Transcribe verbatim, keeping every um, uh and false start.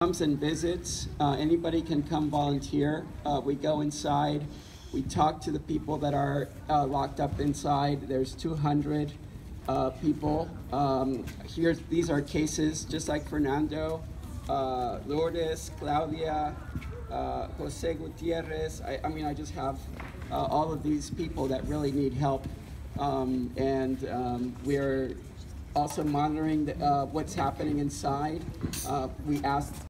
Comes and visits. Uh, anybody can come volunteer. Uh, we go inside. We talk to the people that are uh, locked up inside. There's two hundred uh, people. Um, here's, these are cases just like Fernando, uh, Lourdes, Claudia, uh, Jose Gutierrez. I, I mean, I just have uh, all of these people that really need help. Um, and um, we're also monitoring the, uh, what's happening inside. Uh, we asked